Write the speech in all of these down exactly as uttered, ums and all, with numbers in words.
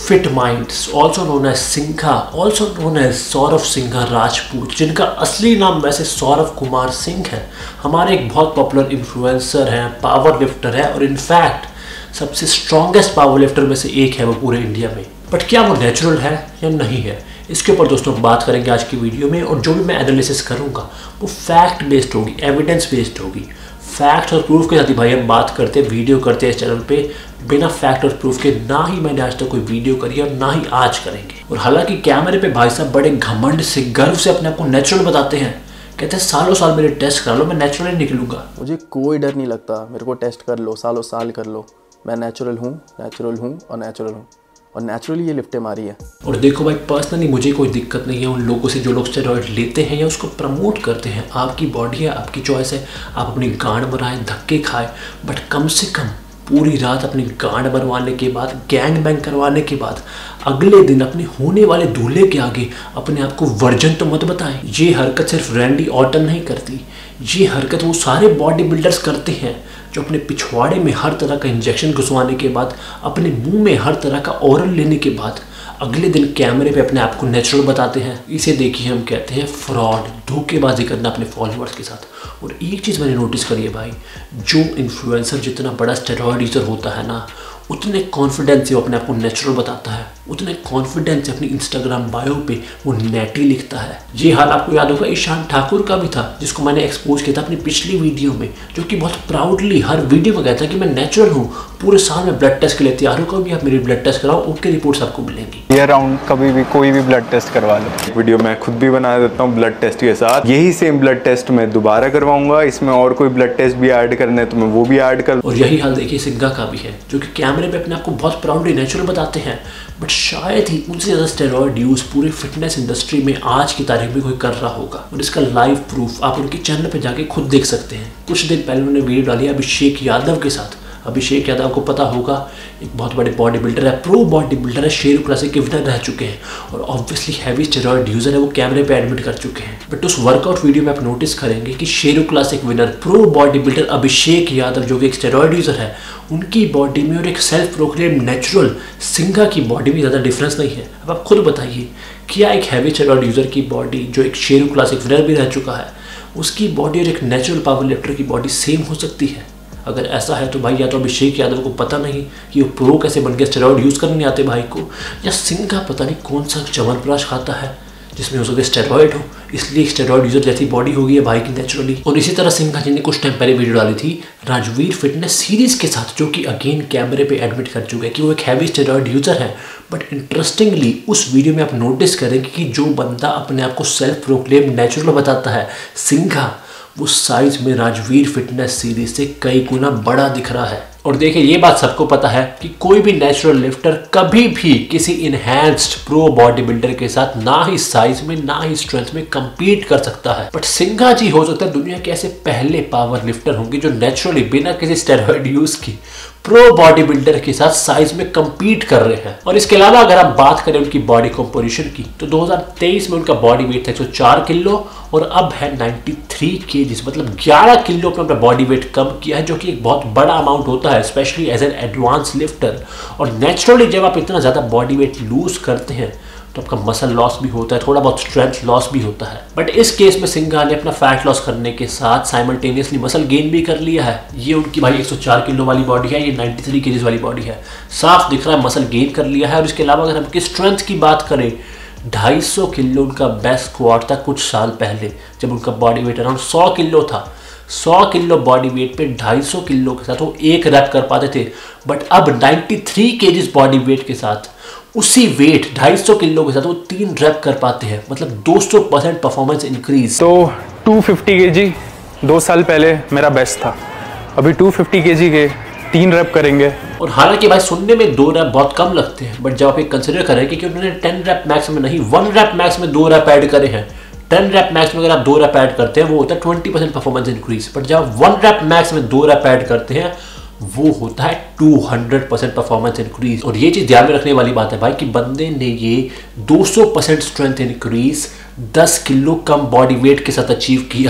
Fit minds, also known as Singha, also known as Saurabh Singha Rajput, जिनका असली नाम वैसे सौरभ कुमार सिंह है, हमारे एक बहुत पॉपुलर इन्फ्लुएंसर हैं, पावर लिफ्टर है और इनफैक्ट सबसे स्ट्रॉन्गेस्ट पावर लिफ्टर में से एक है वो पूरे इंडिया में। बट क्या वो नेचुरल है या नहीं है, इसके ऊपर दोस्तों बात करेंगे आज की वीडियो में। और जो भी मैं एनालिसिस करूंगा वो फैक्ट बेस्ड होगी, एविडेंस बेस्ड होगी। फैक्ट और प्रूफ के साथ ही भाई हम बात करते हैं, वीडियो करते हैं इस चैनल पे। बिना फैक्ट और प्रूफ के ना ही मैंने आज तक कोई वीडियो करी और ना ही आज करेंगे। और हालांकि कैमरे पे भाई साहब बड़े घमंड से, गर्व से अपने आप को नेचुरल बताते हैं, कहते हैं सालों साल मेरे टेस्ट करा लो, मैं नेचुरल निकलूंगा। मुझे कोई डर नहीं लगता, मेरे को टेस्ट कर लो, सालों साल कर लो, मैं नेचुरल हूँ, नेचुरल हूँ और नेचुरल हूँ और नेचुरली ये लिफ्टें मारी है। और देखो भाई, पर्सनली मुझे कोई दिक्कत नहीं है उन लोगों से जो लोग स्टेरॉइड लेते हैं या उसको प्रमोट करते हैं। आपकी बॉडी है, आपकी चॉइस है, आप अपनी गांड बनाएं, धक्के खाएं, बट कम से कम पूरी रात अपनी गांड बनवाने के बाद, गैंग बैंग करवाने के बाद, अगले दिन अपने होने वाले दूल्हे के आगे अपने आप को वर्जन तो मत बताएं। ये हरकत सिर्फ रैंडी ऑर्टन नहीं करती, ये हरकत वो सारे बॉडी बिल्डर्स करते हैं जो अपने पिछवाड़े में हर तरह का इंजेक्शन घुसवाने के बाद, अपने मुंह में हर तरह का ओरल लेने के बाद अगले दिन कैमरे पे अपने आप को नेचुरल बताते हैं। इसे देखिए हम कहते हैं फ्रॉड, धोखेबाजी करना अपने फॉलोअर्स के साथ। और एक चीज़ मैंने नोटिस करी है भाई, जो इन्फ्लुएंसर जितना बड़ा स्टेरॉइड यूजर होता है ना, उतने कॉन्फिडेंस से वो अपने आप को नेचुरल बताता है, उतने कॉन्फिडेंस से अपनी इंस्टाग्राम बायो पे वो नेटी लिखता है। ये हाल आपको याद होगा ईशान ठाकुर का भी था, जिसको मैंने एक्सपोज किया था अपनी पिछली वीडियो में, जो कि बहुत प्राउडली हर वीडियो में कहता है कि मैं नेचुरल हूँ, पूरे साल में ब्लड टेस्ट के लिए तैयार हूँ, कभी आप मेरी ब्लड टेस्ट कराओ, ओके रिपोर्ट्स आपको मिलेंगी। ईयर राउंड कभी भी कोई भी ब्लड टेस्ट करवा लो। वीडियो मैं खुद भी बना देता हूँ ब्लड टेस्ट के साथ। यही सेम ब्लड टेस्ट मैं दोबारा करवाऊंगा, इसमें और कोई ब्लड टेस्ट भी ऐड करना है तो मैं वो भी ऐड कर। और यही हाल देखिए सिंघा का भी है, जो कि कैमरे पे अपने आप को बहुत प्राउडली नेचुरल बताते हैं, बट शायद ही उनसे ज़्यादा स्टेरॉइड यूज पूरे फिटनेस इंडस्ट्री में आज की तारीख में कोई कर रहा होगा। और इसका लाइव प्रूफ आप उनके चैनल पे जाके खुद देख सकते हैं। कुछ दिन पहले उन्होंने वीडियो डाली अभिषेक यादव के साथ। अभिषेक यादव को पता होगा, एक बहुत बड़े बॉडी बिल्डर है, प्रो बॉडी बिल्डर है, शेरू क्लासिक के विनर रह चुके हैं और ऑब्वियसली हैवी स्टेरॉइड यूजर है, वो कैमरे पे एडमिट कर चुके हैं। बट उस वर्कआउट वीडियो में आप नोटिस करेंगे कि Sheru classic winner, pro body builder Abhishek Yadav, जो कि एक स्टेरॉइड यूजर है, उनकी बॉडी में और एक सेल्फ प्रोक्लेम नेचुरल सिंघा की बॉडी में ज़्यादा डिफरेंस नहीं है। अब आप खुद बताइए, क्या एक हैवी स्टेरॉइड यूजर की बॉडी, जो एक शेरू क्लासिक विनर भी रह चुका है, उसकी बॉडी और एक नेचुरल पावर लिफ्टर की बॉडी सेम हो सकती है? अगर ऐसा है तो भाई या तो अभिषेक यादव को पता नहीं कि वो प्रो कैसे बन के स्टेरॉइड यूज़ करने आते भाई को, या सिंघा पता नहीं कौन सा च्यवनप्राश खाता है जिसमें हो सकते स्टेरॉइड हो, इसलिए स्टेरॉइड यूजर जैसी बॉडी हो गई है भाई की नेचुरली। और इसी तरह सिंघा जी ने कुछ टाइम पहले वीडियो डाली थी राजवीर फिटनेस सीरीज के साथ, जो कि अगेन कैमरे पे एडमिट कर चुके हैं कि वो एक हैवी स्टेरॉइड यूजर है। बट इंटरेस्टिंगली उस वीडियो में आप नोटिस करेंगे कि जो बंदा अपने आप को सेल्फ प्रोक्लेम नेचुरल बताता है सिंघा, वो साइज में राजवीर फिटनेस सीरीज से कई गुना बड़ा दिख रहा है। और देखिए ये बात सबको पता है कि कोई भी नेचुरल लिफ्टर कभी भी किसी इनहैंस्ड प्रो बॉडी बिल्डर के साथ ना ही साइज में ना ही स्ट्रेंथ में compete कर सकता है। बट सिंघा जी हो सकता है दुनिया के ऐसे पहले पावर लिफ्टर होंगे जो नेचुरली बिना किसी स्टेरॉइड यूज की प्रो बॉडी बिल्डर के साथ साइज में compete कर रहे हैं। और इसके अलावा अगर आप बात करें उनकी बॉडी कंपोजिशन की, तो दो हज़ार तेईस में उनका बॉडी वेट था एक सौ चार किलो और अब है तिरानवे केजीज, मतलब ग्यारह किलो पे अपना बॉडी वेट कम किया है, जो कि एक बहुत बड़ा अमाउंट होता है especially as an advance lifter. और नेचुरली जब आप इतना ज़्यादा बॉडी वेट लूज करते हैं तो आपका मसल लॉस भी होता है, थोड़ा बहुत स्ट्रेंथ लॉस भी होता है। बट इस केस में सिंघा ने अपना फैट लॉस करने के साथ साइमल्टेनियसली मसल गेन भी कर लिया है। ये उनकी भाई एक सौ चार किलो वाली बॉडी है, ये तिरानवे केजीज वाली बॉडी है, साफ दिख रहा है मसल गेन कर लिया है। और इसके अलावा अगर हम की स्ट्रेंथ की बात करें, ढाई सौ किलो उनका बेस्ट स्क्वाट था कुछ साल पहले, जब उनका बॉडी वेट अराउंड सौ किलो था। सौ किलो बॉडी वेट पे ढाई सौ किलो के साथ वो एक रैप कर पाते थे। बट अब तिरानवे केजीज बॉडी वेट के साथ उसी वेट ढाई सौ किलो के साथ वो तीन रैप कर पाते हैं, मतलब दो सौ परसेंट परफॉर्मेंस इंक्रीज। तो दो सौ पचास केजी दो साल पहले मेरा बेस्ट था, अभी दो सौ पचास केजी के तीन रैप करेंगे। और हालांकि भाई सुनने में दो रैप बहुत कम लगते हैं, बट जब आप एक कंसिडर करें कि उन्होंने टेन रैप मैक्स में नहीं, वन रैप मैक्स में दो रैप ऐड करे हैं। टेन रैप मैक्स में अगर आप दो रैप ऐड करते हैं वो होता है twenty percent performance increase, but जब वन रैप मैक्स में दो रैप ऐड करते हैं वो होता है दो सौ परसेंट परफॉर्मेंस इंक्रीज। और ये चीज़ ध्यान में रखने वाली बात है भाई कि बंदे ने ये दो सौ परसेंट स्ट्रेंथ इंक्रीज दस किलो कम बॉडी वेट के साथ अचीव किया है,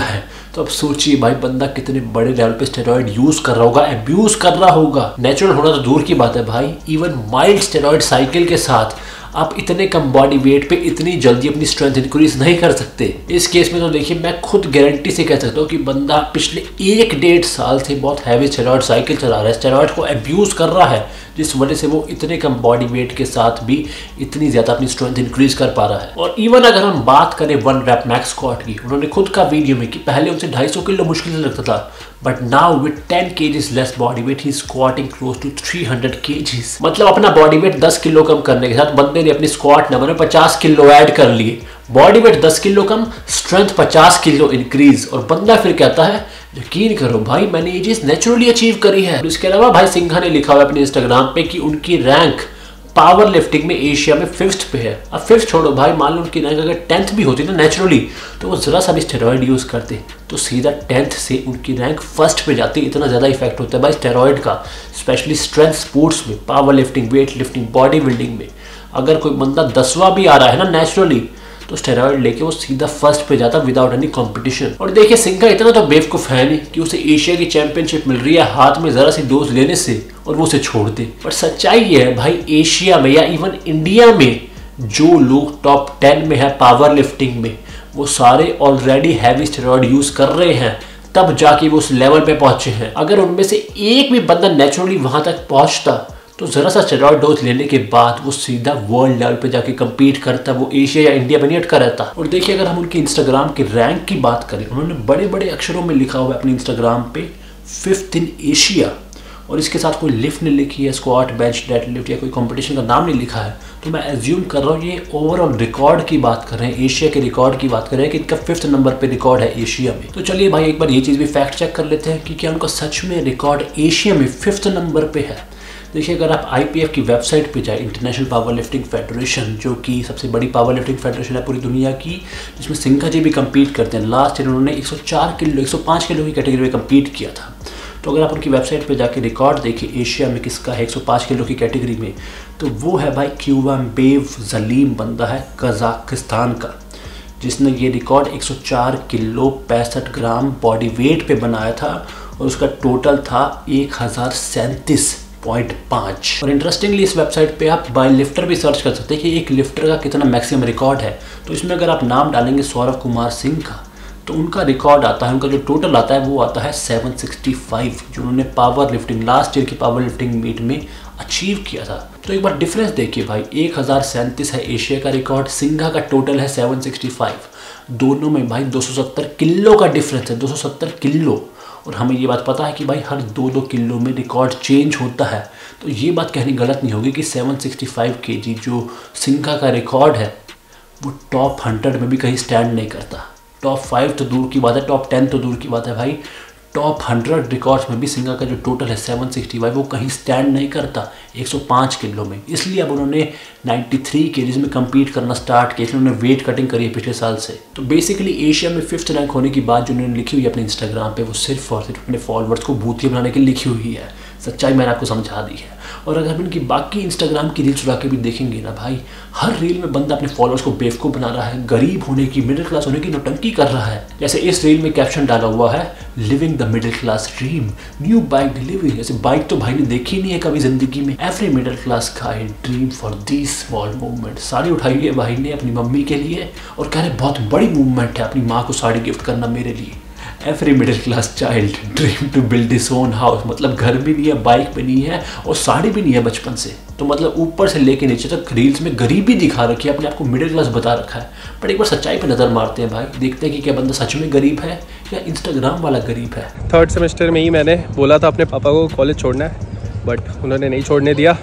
तो अब सोचिए भाई बंदा कितने बड़े लेवल पे स्टेरॉइड यूज कर रहा होगा, अब्यूज कर रहा होगा। नेचुरल होना तो दूर की बात है भाई, इवन माइल्ड स्टेरॉइड साइकिल के साथ आप इतने कम बॉडी वेट पे इतनी जल्दी अपनी स्ट्रेंथ इंक्रीज नहीं कर सकते। इस केस में तो देखिए मैं खुद गारंटी से कह सकता हूँ कि बंदा पिछले एक डेढ़ साल से बहुत हैवी स्टेरॉइड साइकिल चला रहा है, स्टेरॉइड को अब्यूज कर रहा है, जिस वजह से वो इतने कम बॉडी वेट के साथ भी इतनी ज़्यादा अपनी स्ट्रेंथ इंक्रीज कर पा रहा है। और इवन अगर हम बात करें वन रैप मैक्स स्क्वाट की, उन्होंने खुद का वीडियो में कि पहले उनसे ढाई सौ किलो मुश्किल से लगता था, but now with ten KGs less body weight ही squatting close to three hundred KGs. मतलब अपना बॉडी वेट दस किलो कम करने के साथ बंदे ने अपनी स्क्वाट नंबर में पचास किलो ऐड कर लिए। बॉडी वेट दस किलो कम, स्ट्रेंथ पचास किलो इंक्रीज, और बंदा फिर कहता है यकीन करो भाई मैंने ये चीज नेचुरली अचीव करी है। इसके अलावा भाई सिंघा ने लिखा हुआ अपने इंस्टाग्राम पे कि उनकी रैंक पावर लिफ्टिंग में एशिया में फिफ्थ पे है। अब फिफ्थ छोड़ो भाई, मान लो उनकी रैंक अगर टेंथ भी होती ना नेचुरली, तो वो जरा सा भी स्टेरॉइड यूज करते तो सीधा टेंथ से उनकी रैंक फर्स्ट पे जाती। इतना ज्यादा इफेक्ट होता है भाई स्टेरॉइड का, स्पेशली स्ट्रेंथ स्पोर्ट्स में, power lifting, weight lifting, body building में। अगर कोई बंदा दसवां भी आ रहा है ना नेचुरली, तो स्टेरॉइड लेके वो सीधा फर्स्ट पे जाता विदाउट एनी कंपटीशन। और देखिए सिंघा इतना तो बेवकूफ है नहीं कि उसे एशिया की चैंपियनशिप मिल रही है हाथ में जरा सी डोज लेने से और वो उसे छोड़ दे। पर सच्चाई ये है भाई, एशिया में या इवन इंडिया में जो लोग टॉप टेन में है पावर लिफ्टिंग में, वो सारे ऑलरेडी हैवी स्टेरॉइड यूज कर रहे हैं, तब जाके वो उस लेवल पे पहुंचे हैं। अगर उनमें से एक भी बंदा नेचुरली वहां तक पहुंचता तो जरा सा स्टेरॉइड डोज लेने के बाद वो सीधा वर्ल्ड लेवल पे जाके compete करता, वो एशिया या इंडिया में नहीं अटका रहता। और देखिए अगर हम उनके इंस्टाग्राम के रैंक की बात करें, उन्होंने बड़े बड़े अक्षरों में लिखा हुआ है अपने इंस्टाग्राम पे फिफ्थ इन एशिया, और इसके साथ कोई लिफ्ट नहीं लिखी है, स्क्वाट, बेंच, डेड लिफ्ट या कोई कंपटीशन का नाम नहीं लिखा है। तो मैं एज्यूम कर रहा हूँ ये ओवरऑल रिकॉर्ड की बात कर रहे हैं, एशिया के रिकॉर्ड की बात कर रहे हैं कि इनका फिफ्थ नंबर पे रिकॉर्ड है एशिया में। तो चलिए भाई एक बार ये चीज़ भी फैक्ट चेक कर लेते हैं कि क्या उनका सच में रिकॉर्ड एशिया में फिफ्थ नंबर पे है। देखिए अगर आप आई पी एफ की वेबसाइट पे जाए, इंटरनेशनल पावर लिफ्टिंग फेडरेशन, जो कि सबसे बड़ी पावर लिफ्टिंग फेडरेशन है पूरी दुनिया की, जिसमें सिंघा जी भी कम्पीट करते हैं। लास्ट ईयर उन्होंने एक सौ चार किलो एक सौ पाँच किलो की कैटेगरी में कम्पीट किया था। तो अगर आप उनकी वेबसाइट पे जाके रिकॉर्ड देखिए एशिया में किसका है एक सौ पाँच किलो की कैटेगरी में, तो वो है भाई क्यूवाम्बेव जलीम, बंदा है कजाकिस्तान का, जिसने ये रिकॉर्ड एक सौ चार किलो पैंसठ ग्राम बॉडी वेट पे बनाया था, और उसका टोटल था एक हज़ार सैंतीस पॉइंट पाँच। और इंटरेस्टिंगली इस वेबसाइट पे आप बाय लिफ्टर भी सर्च कर सकते हैं कि एक लिफ्टर का कितना मैक्सिमम रिकॉर्ड है। तो इसमें अगर आप नाम डालेंगे सौरभ कुमार सिंह का, तो उनका रिकॉर्ड आता है, उनका जो टोटल आता है वो आता है सात सौ पैंसठ, जो उन्होंने पावर लिफ्टिंग लास्ट ईयर की पावर लिफ्टिंग मीट में अचीव किया था। तो एक बार डिफरेंस देखिए भाई, एक हज़ार सैंतीस है एशिया का रिकॉर्ड, सिंघा का टोटल है सात सौ पैंसठ, दोनों में भाई दो सौ सत्तर किलो का डिफरेंस है, दो सौ सत्तर किलो। और हमें ये बात पता है कि भाई हर दो दो किलो में रिकॉर्ड चेंज होता है, तो ये बात कहनी गलत नहीं होगी कि सात सौ पैंसठ केजी जो सिंघा का रिकॉर्ड है वो टॉप हंड्रेड में भी कहीं स्टैंड नहीं करता। टॉप फाइव तो दूर की बात है, टॉप टेन तो दूर की बात है भाई, टॉप हंड्रेड रिकॉर्ड्स में भी सिंघा का जो टोटल है सात सौ पैंसठ वो कहीं स्टैंड नहीं करता एक सौ पाँच किलो में। इसलिए अब उन्होंने तिरानवे केजीज में कम्पीट करना स्टार्ट किया, उन्होंने वेट कटिंग करी है पिछले साल से। तो बेसिकली एशिया में फिफ्थ रैंक होने की बात जो उन्होंने लिखी हुई है अपने इंस्टाग्राम पे, वो सिर्फ और सिर्फ अपने फॉलोअर्स को भूतिया बनाने के लिए लिखी हुई है। सच्चाई मैंने आपको समझा दी है। और अगर हम इनकी बाकी इंस्टाग्राम की रील चुरा के भी देखेंगे ना भाई, हर रील में बंदा अपने फॉलोअर्स को बेवकूफ़ बना रहा है, गरीब होने की, मिडिल क्लास होने की नौटंकी कर रहा है। जैसे इस रील में कैप्शन डाला हुआ है, living the middle class dream, new bike delivery. जैसे बाइक तो भाई ने देखी नहीं है कभी जिंदगी में। Every middle class guy dream for these small movement. Sari उठाई है भाई ने अपनी मम्मी के लिए और कह रहे बहुत बड़ी मूवमेंट है अपनी माँ को साड़ी गिफ्ट करना मेरे लिए। Every middle class child dream to build his own house. मतलब घर भी नहीं है, बाइक भी नहीं है और साड़ी भी नहीं है बचपन से। तो मतलब ऊपर से लेके नीचे तक रील्स में गरीबी दिखा रखी है, अपने आप को मिडिल क्लास बता रखा है। पर एक बार सच्चाई पे नज़र मारते हैं भाई, देखते हैं कि क्या बंदा सच में गरीब है या इंस्टाग्राम वाला गरीब है। थर्ड सेमेस्टर में ही मैंने बोला था अपने पापा को कॉलेज छोड़ना है, बट उन्होंने नहीं छोड़ने दिया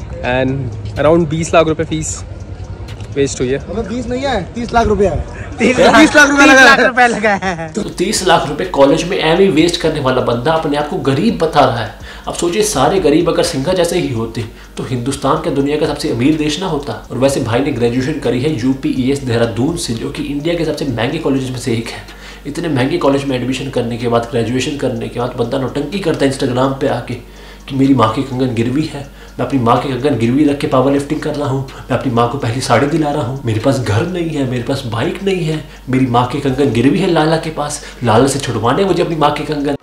एंड अराउंड बीस लाख रुपए फीस वेस्ट हुई है। बीस नहीं है, तीस लाख रुपया है। तीस लाख रुपया लगा है। तो तीस लाख रुपए कॉलेज में एम वेस्ट करने वाला बंदा अपने आप को गरीब बता रहा है। अब सोचिए सारे गरीब अगर सिंघा जैसे ही होते तो हिंदुस्तान का दुनिया का सबसे अमीर देश ना होता। और वैसे भाई ने ग्रेजुएशन करी है यूपीईएस देहरादून से, जो कि इंडिया के सबसे महंगे कॉलेज में से एक है। इतने महंगे कॉलेज में एडमिशन करने के बाद, ग्रेजुएशन करने के बाद बंदा नौटंकी करता है इंस्टाग्राम पे आके कि मेरी माँ की कंगन गिरवी है, मैं अपनी माँ के कंगन गिरवी रख के पावर लिफ्टिंग कर रहा हूँ, मैं अपनी माँ को पहली साड़ी दिला रहा हूँ, मेरे पास घर नहीं है, मेरे पास बाइक नहीं है, मेरी माँ के कंगन गिरवी है लाला के पास, लाला से छुड़वाने मुझे अपनी माँ के कंगन।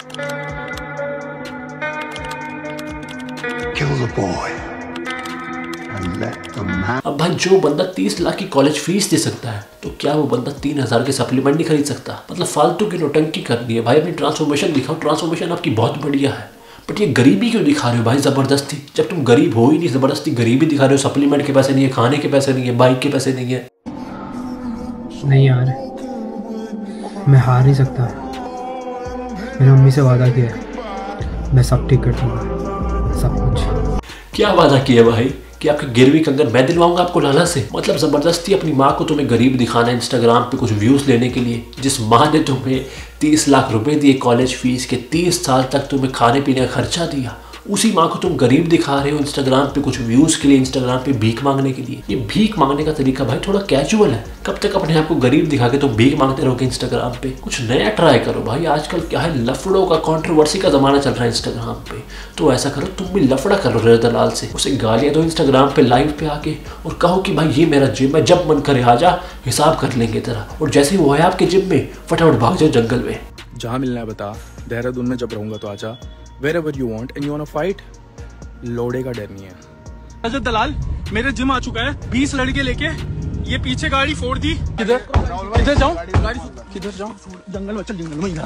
अब भाई जो बंदा तीस लाख की कॉलेज फीस दे सकता है तो क्या वो बंदा तीन हजार के सप्लीमेंट नहीं खरीद सकता? मतलब फालतू की नोटंकी करनी है भाई, अपनी ट्रांसफॉर्मेशन दिखाओ, ट्रांसफॉर्मेशन आपकी बहुत बढ़िया है, बट ये गरीबी क्यों दिखा रहे हो भाई ज़बरदस्ती? जब तुम गरीब हो ही नहीं, ज़बरदस्ती गरीबी दिखा रहे हो। सप्लीमेंट के पैसे नहीं है, खाने के पैसे नहीं है, बाइक के पैसे नहीं है। नहीं यार, मैं हार नहीं सकता। मैंने मम्मी से वादा किया है, मैं सब ठीक कर दूंगा, सब कुछ। क्या वादा किया भाई कि आपके गिरवी कंगन मैं दिलवाऊंगा आपको लाला से? मतलब ज़बरदस्ती अपनी माँ को तुम्हें गरीब दिखाना है इंस्टाग्राम पे कुछ व्यूज़ लेने के लिए। जिस माँ ने तुम्हें तीस लाख रुपए दिए कॉलेज फीस के, तीस साल तक तुम्हें खाने पीने का खर्चा दिया, उसी माँ को तुम गरीब दिखा रहे हो इंस्टाग्राम पे कुछ व्यूज़ के लिए, इंस्टाग्राम पे भीख मांगने के लिए। ये भीख मांगने का तरीका भाई थोड़ा कैजुअल है। कब तक अपने आप को गरीब दिखा के तुम भीख मांगते रहोगे इंस्टाग्राम पे? कुछ नया ट्राई करो भाई। आजकल क्या है, लफड़ों का, कंट्रोवर्सी का ज़माना चल रहा है इंस्टाग्राम पे। तो ऐसा करो, तुम भी लफड़ा करो रज़ा दलाल से, उसे गालियाँ दो इंस्टाग्राम पे लाइव पे आके और कहो कि भाई ये मेरा जिम है, जब मन करे आ जा, हिसाब कर लेंगे तेरा। और जैसे ही वो है आपके जिम में, फटाफट भाग जाओ जंगल में। जहाँ मिलना है बता, देहरादून में जब रहूँगा तो आजा, wherever you want and you wanna fight, लोड़े का डर नहीं है। रजत दलाल मेरे जिम आ चुका है, बीस लड़के लेके, ये पीछे गाड़ी फोड़ दी। किधर किधर जाऊं? गाड़ी किधर जाऊं? जंगल में, चल जंगल में इधर।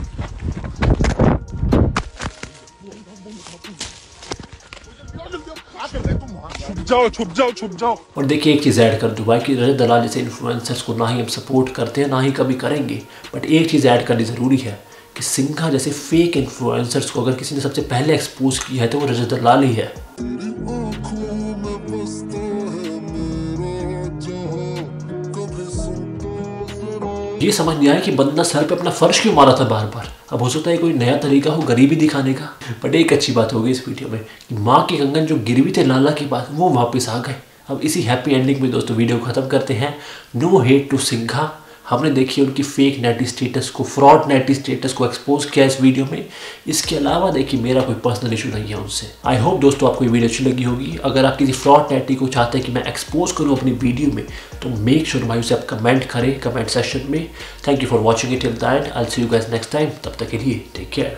छुप जाओ छुप जाओ छुप जाओ। और देखिए एक चीज़ ऐड कर दूँ भाई कि रजत दलाल जैसे इन्फ्लुएंसर्स को ना ही हम सपोर्ट करते हैं, ना ही कभी करेंगे, बट एक चीज़ ऐड करनी ज़रूरी है कि सिंघा जैसे फेक इन्फ्लुएंसर्स को अगर किसी ने सबसे पहले एक्सपोज किया है तो वो रजत दलाल ही है। ये समझ नहीं आया कि बंदा सर पे अपना फर्श क्यों मारा था बार बार। अब हो सकता है कोई नया तरीका हो गरीबी दिखाने का। बट एक अच्छी बात हो गई इस वीडियो में कि माँ के कंगन जो गिरवी थे लाला के पास, वो वापस आ गए। अब इसी हैप्पी एंडिंग में दोस्तों वीडियो खत्म करते हैं। No hate to Singha. हमने देखी उनकी फेक नेटी स्टेटस को, फ्रॉड नेटी स्टेटस को एक्सपोज किया इस वीडियो में। इसके अलावा देखिए मेरा कोई पर्सनल इशू नहीं है उनसे। आई होप दोस्तों आपको ये वीडियो अच्छी लगी होगी। अगर आप किसी फ्रॉड नेटी को चाहते हैं कि मैं एक्सपोज करूँ अपनी वीडियो में, तो मेक श्योर भाई उसे आप कमेंट करें कमेंट सेक्शन में। Thank you for watching it till the end. I will see you guys next time. तब तक के लिए टेक केयर।